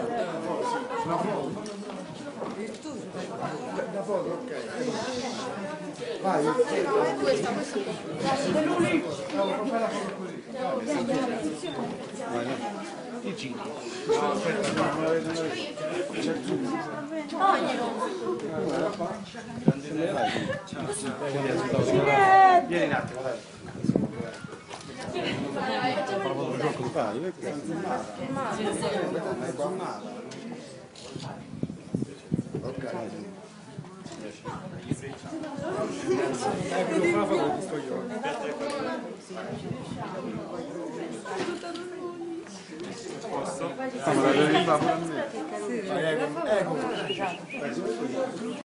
Da foto, ok. Vai. Questa. No, fai la foto così. I 5. No, aspetta, no, me la vedo. C'è il zoom. Vieni un attimo, dai. Proprio gioco di pari, è zoomata. Ok. Ecco, fa la foto, sto io. Posso? Ma la devi fare pure a me. Ecco.